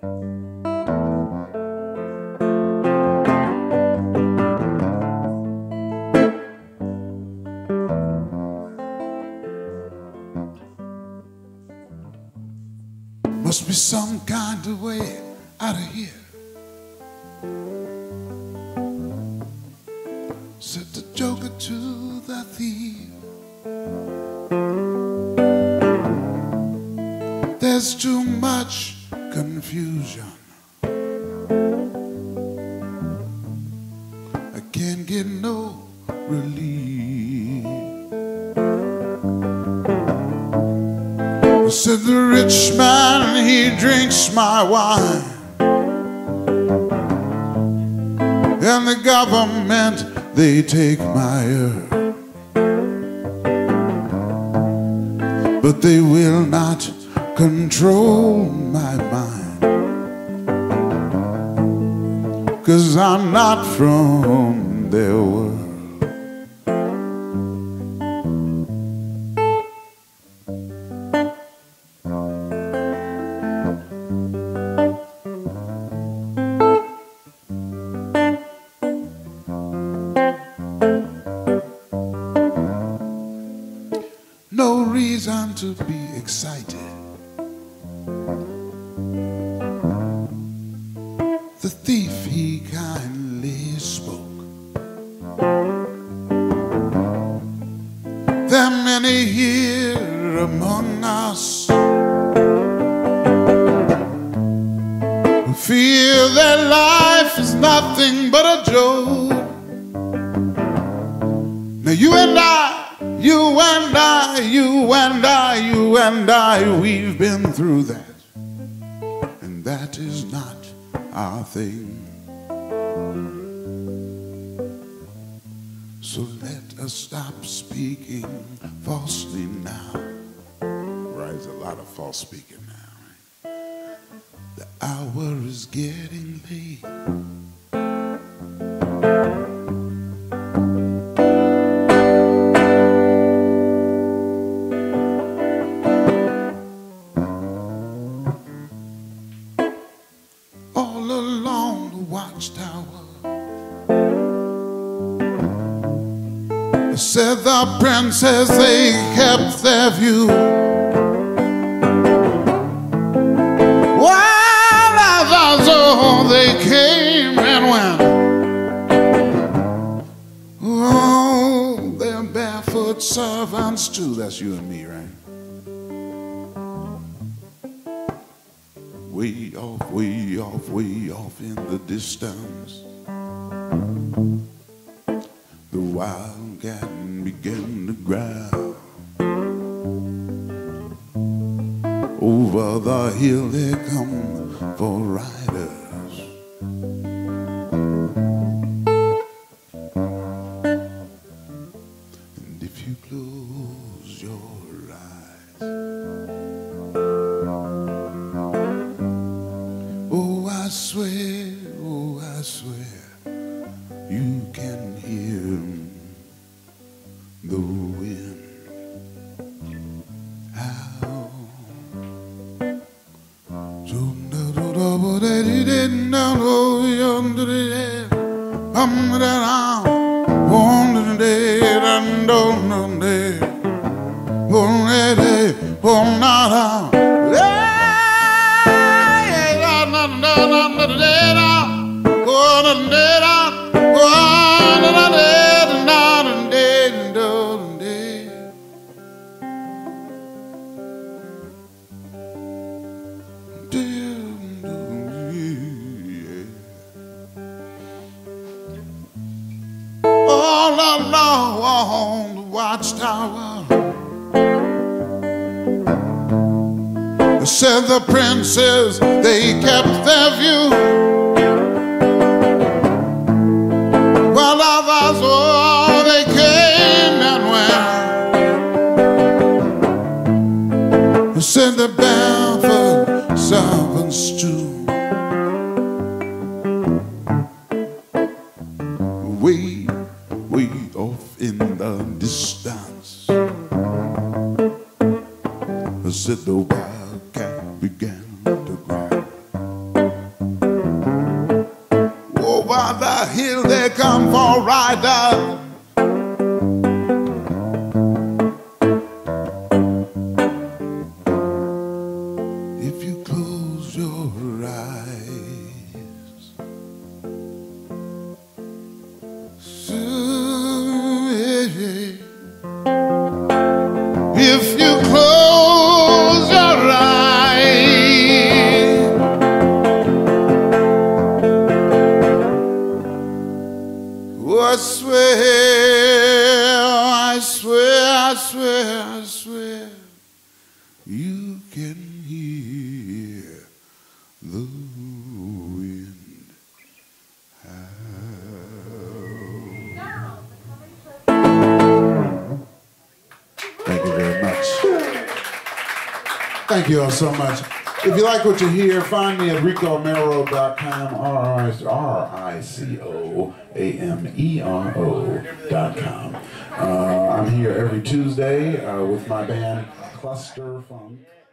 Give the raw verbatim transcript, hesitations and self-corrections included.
Must be some kind of way out of here. Said the joker to the thief. There's too much confusion. I can't get no relief. Said the rich man, he drinks my wine, and the government, they take my earth, but they will not control my mind, 'cause I'm not from their world. No reason to be excited. The thief, he kindly spoke. There are many here among us who feel that life is nothing but a joke. Now you and I, you and I, you and I, you and I, we've been through that, and that is not our thing. So let us stop speaking falsely now. Right, there's a lot of false speaking now. Right? The hour is getting late. All along the watchtower, said the princes, they kept their view, while others, oh, they came and went. Oh, they're barefoot servants too. That's you and me, right? Way off, way off, way off in the distance, the wildcat began to growl. Over the hill they come for riders. And if you close your eyes, oh, I swear, oh, I swear, you can hear the wind howl. So da da da da da da da da da da all along the watchtower, said the princes, they kept their view, while others, oh, they came and went. Said the barefoot servants too. Way, way off in the distance, said the wildcat began to growl. come for a ride up. If you close your eyes, soon, if you close your eyes, oh, I swear, I swear, I swear, I swear, you can hear the wind howl. Thank you very much. Thank you all so much. If you like what you hear, find me at rico amero dot com, R I C O A M E R O dot com. Uh, I'm here every Tuesday uh, with my band Cluster Funk.